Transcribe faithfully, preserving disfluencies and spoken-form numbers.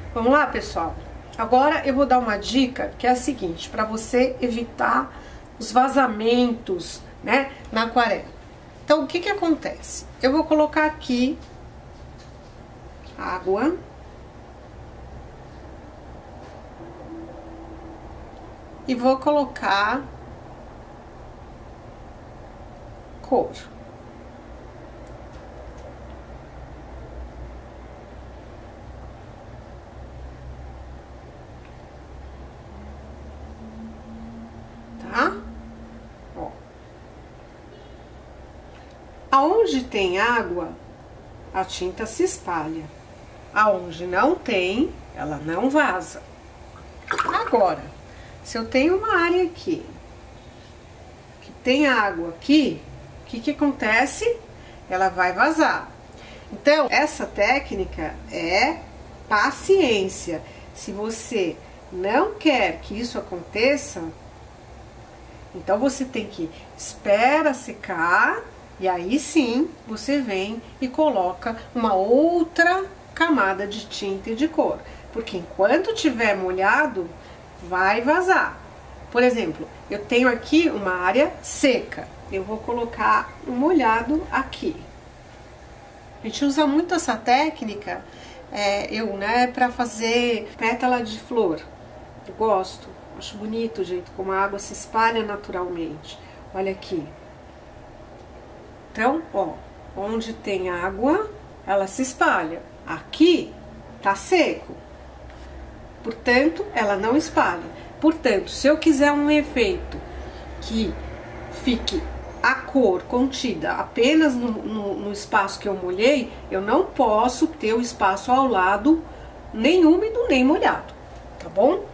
Vamos lá, pessoal? Agora eu vou dar uma dica que é a seguinte, para você evitar os vazamentos, né, na aquarela. Então, o que que acontece? Eu vou colocar aqui água. E vou colocar cor. Tá? Ó. Aonde tem água, a tinta se espalha. Aonde não tem, ela não vaza. Agora, se eu tenho uma área aqui, que tem água aqui, o que que acontece? Ela vai vazar. Então, essa técnica é paciência. Se você não quer que isso aconteça, então você tem que esperar secar e aí sim você vem e coloca uma outra camada de tinta e de cor. Porque enquanto tiver molhado, vai vazar. Por exemplo, eu tenho aqui uma área seca. Eu vou colocar um molhado aqui. A gente usa muito essa técnica, é, eu, né, para fazer pétala de flor. Eu gosto, acho bonito o jeito como a água se espalha naturalmente. Olha aqui. Então, ó, onde tem água, ela se espalha. Aqui tá seco. Portanto, ela não espalha. Portanto, se eu quiser um efeito que fique a cor contida apenas no, no, no espaço que eu molhei, eu não posso ter o espaço ao lado nem úmido nem molhado, tá bom?